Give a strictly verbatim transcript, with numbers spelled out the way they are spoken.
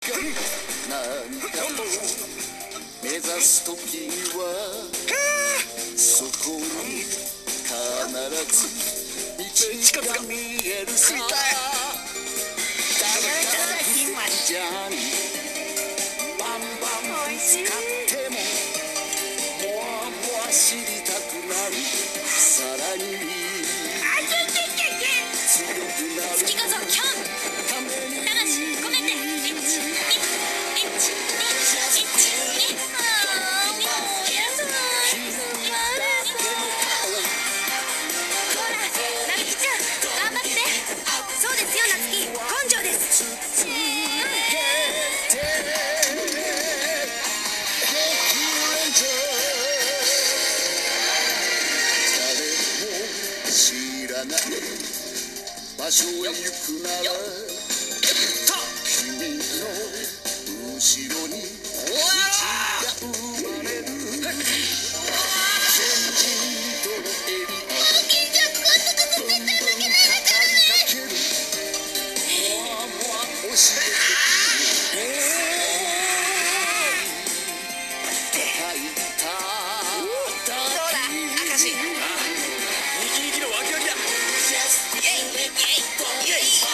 何かを目指す時にはそこに必ず道が見えるさ。じゃにバンバンぶつかってももわもわ知りたくなる。さらに強くなる月こそキョンために魂込めていちにいちにいちにあーみんなやだほらなつきちゃん頑張って。そうですよなつき根性です。 場所へ行くなら君の後ろに道が生まれる。前人とのエリアブンブン語りかける。もわもわ教えてくる。吐いたどうだ明石生き生きのワキワキだ。 イエイイエイイエイ